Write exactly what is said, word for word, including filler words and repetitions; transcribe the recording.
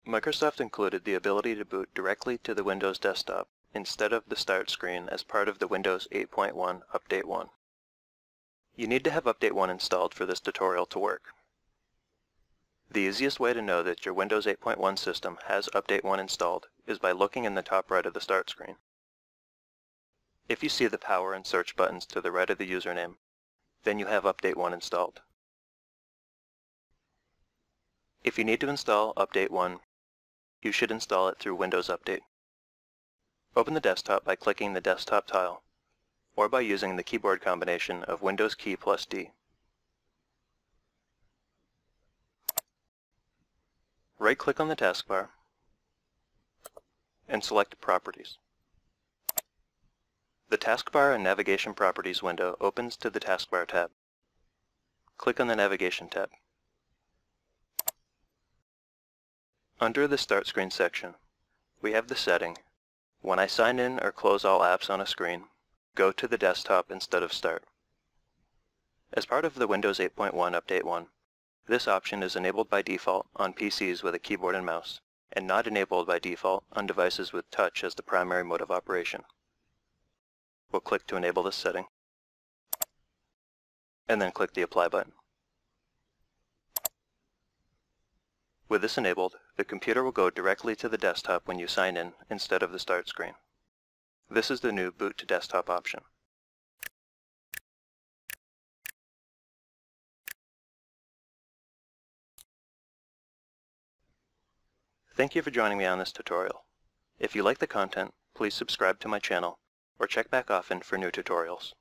Microsoft included the ability to boot directly to the Windows desktop instead of the Start screen as part of the Windows eight point one Update one. You need to have Update one installed for this tutorial to work. The easiest way to know that your Windows eight point one system has Update one installed is by looking in the top right of the Start screen. If you see the Power and Search buttons to the right of the username, then you have Update one installed. If you need to install Update one, you should install it through Windows Update. Open the desktop by clicking the desktop tile, or by using the keyboard combination of Windows key plus D. Right-click on the taskbar and select Properties. The Taskbar and Navigation Properties window opens to the Taskbar tab. Click on the Navigation tab. Under the Start Screen section, we have the setting, when I sign in or close all apps on a screen, go to the desktop instead of Start. As part of the Windows eight point one Update one, this option is enabled by default on P Cs with a keyboard and mouse, and not enabled by default on devices with touch as the primary mode of operation. We'll click to enable this setting, and then click the Apply button. With this enabled, the computer will go directly to the desktop when you sign in instead of the Start screen. This is the new Boot to Desktop option. Thank you for joining me on this tutorial. If you like the content, please subscribe to my channel or check back often for new tutorials.